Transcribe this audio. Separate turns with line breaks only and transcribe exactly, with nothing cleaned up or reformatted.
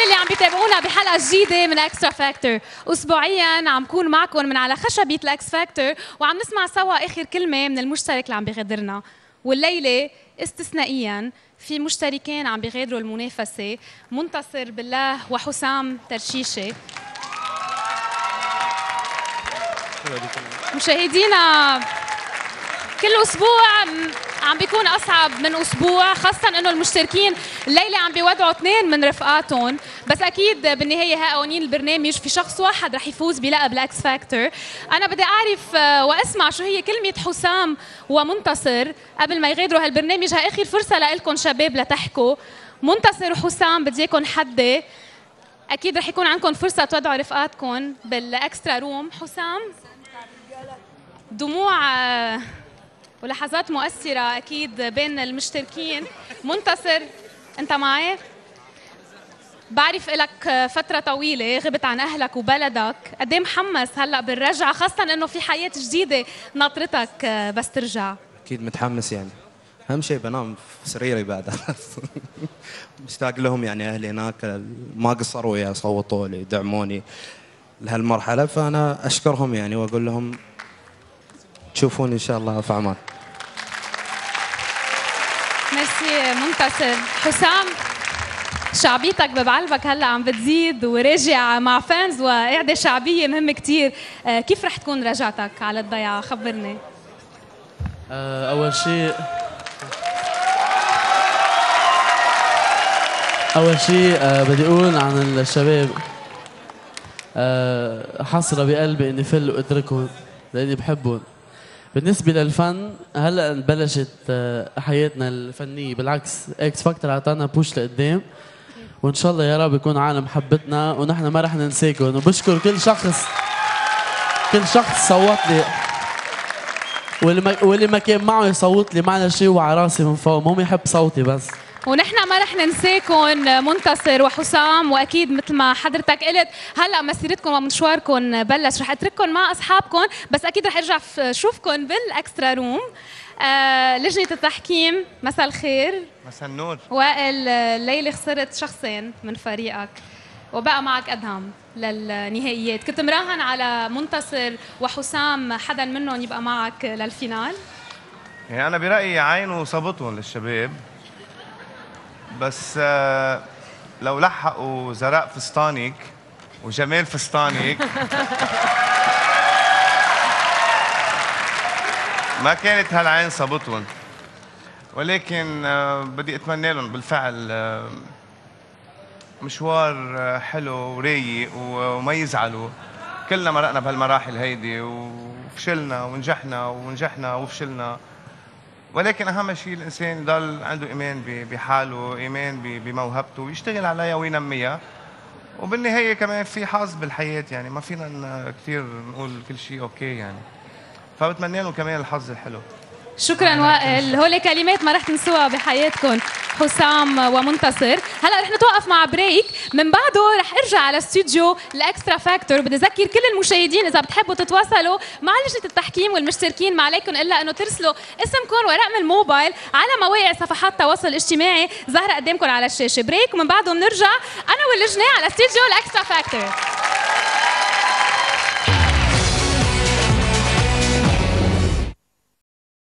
اللي عم بيتابعونا بحلقة جديدة من اكسترا فاكتور. اسبوعيا عم كون معكم من على خشبة الاكس فاكتور وعم نسمع سوا اخر كلمة من المشترك اللي عم بيغادرنا. والليلة استثنائيا في مشتركين عم بيغادروا المنافسة، منتصر بالله وحسام ترشيشة. مشاهدينا كل اسبوع عم بيكون اصعب من اسبوع، خاصه انه المشتركين الليله عم بيودعوا اثنين من رفقاتهم، بس اكيد بالنهايه ها قوانين البرنامج، في شخص واحد رح يفوز بلقب الاكس فاكتور. انا بدي اعرف واسمع شو هي كلمه حسام ومنتصر قبل ما يغادروا هالبرنامج. ها اخر فرصه لكم شباب لتحكوا. منتصر وحسام بدي اياكم حدي، اكيد رح يكون عندكم فرصه تودعوا رفقاتكم بالاكسترا روم. حسام، دموع ولحظات مؤثرة أكيد بين المشتركين. منتصر، أنت معي؟ بعرف إلك فترة طويلة غبت عن أهلك وبلدك، قد إيه محمس هلأ بالرجعة، خاصة إنه في حياة جديدة ناطرتك بس ترجع؟
أكيد متحمس، يعني أهم شيء بنام في سريري بعد. مشتاق لهم، يعني أهلي هناك ما قصروا وياي، صوتوا لي دعموني لهالمرحلة، فأنا أشكرهم يعني وأقول لهم تشوفوني إن شاء الله في أعمال.
ميرسي منتصر. حسام، شعبيتك ببعلبك هلا عم بتزيد وراجع مع فانز وقعدة شعبية مهمة كتير، كيف رح تكون رجعتك على الضيعة؟ خبرني.
أول شيء أول شيء بدي أقول عن الشباب، حسرة بقلبي إني فل وأتركهم لأني بحبهم. بالنسبة للفن هلا بلشت حياتنا الفنية، بالعكس اكس فاكتور عطانا بوش لقدام، وان شاء الله يا رب يكون عالم حبتنا ونحن ما رح ننساكم. وبشكر كل شخص كل شخص صوت لي، واللي ما واللي ما كان معه يصوت لي معنا شيء وعلى راسي من فوق، المهم يحب صوتي بس. ونحن ما رح ننساكم منتصر وحسام، واكيد مثل ما حضرتك قلت هلا مسيرتكم ومشواركم بلش، رح اترككم مع اصحابكم، بس اكيد رح ارجع اشوفكم بالاكسترا روم. آه لجنه التحكيم، مساء الخير.
مساء النور.
وائل، الليله خسرت شخصين من فريقك وبقى معك ادهم للنهائيات، كنت مراهن على منتصر وحسام حدا منهم يبقى معك للفينال؟
يعني انا برايي عينوا صبتهم للشباب، بس آه لو لحقوا زراء فستانك وجمال فستانك ما كانت هالعين صبتهم. ولكن آه بدي اتمنى لهم بالفعل آه مشوار آه حلو ورايق وما يزعلوا. كلنا مرقنا بهالمراحل هيدي وفشلنا ونجحنا ونجحنا وفشلنا، ولكن اهم شيء الانسان يضل عنده ايمان بحاله، ايمان بموهبته ويشتغل عليها وينميها، وبالنهايه كمان في حظ بالحياه، يعني ما فينا كثير نقول كل شيء اوكي يعني، فبتمنى لهم كمان الحظ الحلو.
شكرا وائل، هول كلمات ما رح تنسوها بحياتكم حسام ومنتصر. هلا رح نتوقف مع بريك، من بعده رح ارجع على استوديو الاكسترا فاكتور. بدي اذكر كل المشاهدين اذا بتحبوا تتواصلوا مع لجنه التحكيم والمشتركين، ما عليكم الا انه ترسلوا اسمكم ورقم الموبايل على مواقع صفحات التواصل الاجتماعي ظاهره قدامكم على الشاشه. بريك ومن بعده بنرجع انا واللجنه على استوديو الاكسترا فاكتور.